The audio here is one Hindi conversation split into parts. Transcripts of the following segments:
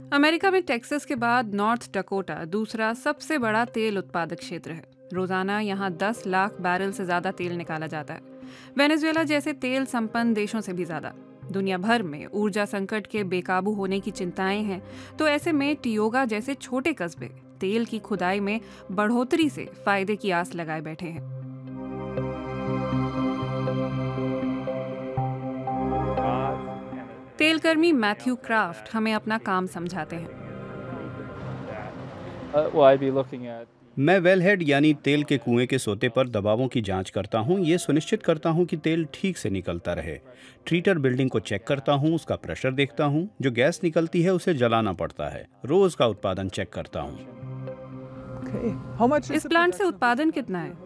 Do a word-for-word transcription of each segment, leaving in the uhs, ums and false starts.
अमेरिका में टेक्सास के बाद नॉर्थ डकोटा दूसरा सबसे बड़ा तेल उत्पादक क्षेत्र है। रोजाना यहाँ दस लाख बैरल से ज्यादा तेल निकाला जाता है, वेनेजुएला जैसे तेल संपन्न देशों से भी ज्यादा। दुनिया भर में ऊर्जा संकट के बेकाबू होने की चिंताएं हैं, तो ऐसे में टियोगा जैसे छोटे कस्बे तेल की खुदाई में बढ़ोतरी से फायदे की आस लगाए बैठे हैं। तेलकर्मी मैथ्यू क्राफ्ट हमें अपना काम समझाते हैं। मैं वेलहेड यानी तेल के कुएं के सोते पर दबावों की जांच करता हूं। ये सुनिश्चित करता हूं कि तेल ठीक से निकलता रहे। ट्रीटर बिल्डिंग को चेक करता हूं, उसका प्रेशर देखता हूं। जो गैस निकलती है उसे जलाना पड़ता है। रोज का उत्पादन चेक करता हूं। इस प्लांट से उत्पादन कितना है?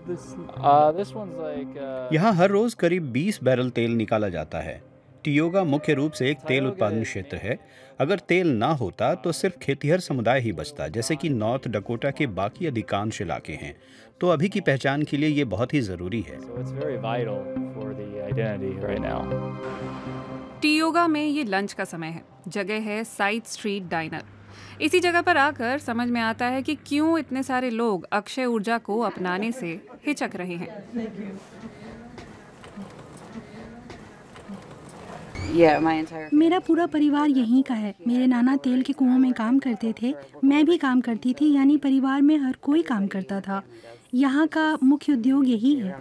यहाँ हर रोज करीब बीस बैरल तेल निकाला जाता है। टियोगा मुख्य रूप से एक तेल उत्पादन क्षेत्र है। अगर तेल ना होता तो सिर्फ खेतिहर समुदाय ही बचता, जैसे कि नॉर्थ डकोटा के बाकी अधिकांश इलाके हैं। तो अभी की पहचान के लिए ये बहुत ही जरूरी है। टियोगा में ये लंच का समय है। जगह है साइड स्ट्रीट डाइनर। इसी जगह पर आकर समझ में आता है कि क्यों इतने सारे लोग अक्षय ऊर्जा को अपनाने से हिचक रहे हैं। मेरा पूरा परिवार यहीं का है। मेरे नाना तेल के कुओं में काम करते थे, मैं भी काम करती थी, यानी परिवार में हर कोई काम करता था। यहाँ का मुख्य उद्योग यही है।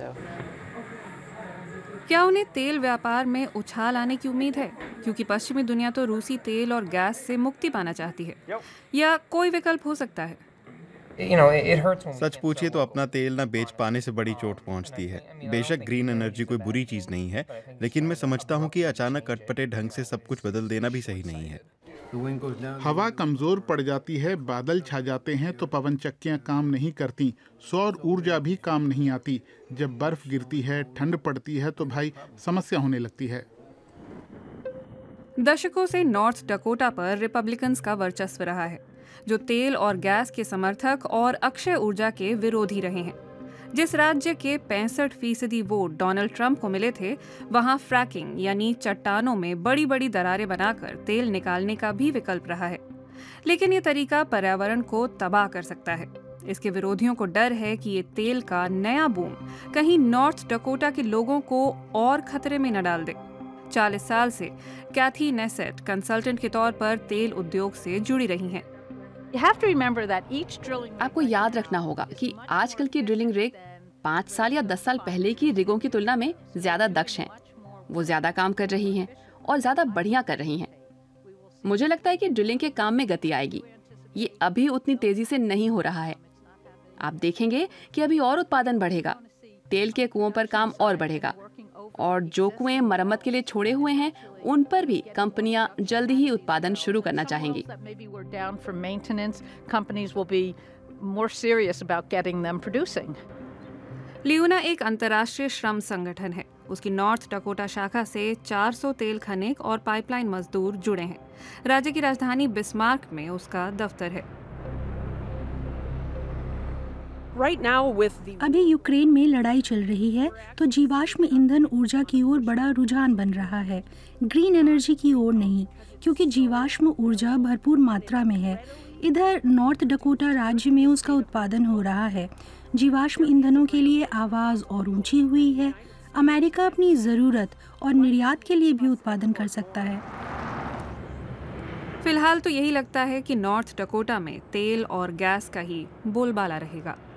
क्या उन्हें तेल व्यापार में उछाल आने की उम्मीद है, क्योंकि पश्चिमी दुनिया तो रूसी तेल और गैस से मुक्ति पाना चाहती है, या कोई विकल्प हो सकता है? सच पूछिए तो अपना तेल न बेच पाने से बड़ी चोट पहुंचती है। बेशक ग्रीन एनर्जी कोई बुरी चीज नहीं है, लेकिन मैं समझता हूं कि अचानक अटपटे ढंग से सब कुछ बदल देना भी सही नहीं है। हवा कमजोर पड़ जाती है, बादल छा जाते हैं तो पवन चक्कियां काम नहीं करती, सौर ऊर्जा भी काम नहीं आती। जब बर्फ गिरती है, ठंड पड़ती है तो भाई समस्या होने लगती है। दशकों से नॉर्थ डकोटा पर रिपब्लिकन्स का वर्चस्व रहा है, जो तेल और गैस के समर्थक और अक्षय ऊर्जा के विरोधी रहे हैं। जिस राज्य के पैंसठ फीसदी वोट डोनाल्ड ट्रंप को मिले थे, वहां फ्रैकिंग यानी चट्टानों में बड़ी बड़ी दरारें बनाकर तेल निकालने का भी विकल्प रहा है। लेकिन ये तरीका पर्यावरण को तबाह कर सकता है। इसके विरोधियों को डर है कि ये तेल का नया बूम कहीं नॉर्थ डकोटा के लोगों को और खतरे में न डाल दे। चालीस साल से कैथी नेसेट कंसल्टेंट के तौर पर तेल उद्योग से जुड़ी रही हैं। आपको याद रखना होगा कि आजकल की ड्रिलिंग रिग पाँच साल या दस साल पहले की रिगों की तुलना में ज्यादा दक्ष हैं। वो ज्यादा काम कर रही हैं और ज्यादा बढ़िया कर रही हैं। मुझे लगता है कि ड्रिलिंग के काम में गति आएगी। ये अभी उतनी तेजी से नहीं हो रहा है। आप देखेंगे कि अभी और उत्पादन बढ़ेगा, तेल के कुओं पर काम और बढ़ेगा, और जो कुएं मरम्मत के लिए छोड़े हुए हैं उन पर भी कंपनियां जल्दी ही उत्पादन शुरू करना चाहेंगी। लियोना एक अंतर्राष्ट्रीय श्रम संगठन है। उसकी नॉर्थ डकोटा शाखा से चार सौ तेल खनिक और पाइपलाइन मजदूर जुड़े हैं। राज्य की राजधानी बिस्मार्क में उसका दफ्तर है। अभी यूक्रेन में लड़ाई चल रही है, तो जीवाश्म ईंधन ऊर्जा की ओर बड़ा रुझान बन रहा है, ग्रीन एनर्जी की ओर नहीं, क्योंकि जीवाश्म ऊर्जा भरपूर मात्रा में है। इधर नॉर्थ डकोटा राज्य में उसका उत्पादन हो रहा है। जीवाश्म ईंधनों के लिए आवाज़ और ऊंची हुई है। अमेरिका अपनी ज़रूरत और निर्यात के लिए भी उत्पादन कर सकता है। फिलहाल तो यही लगता है कि नॉर्थ डकोटा में तेल और गैस का ही बोलबाला रहेगा।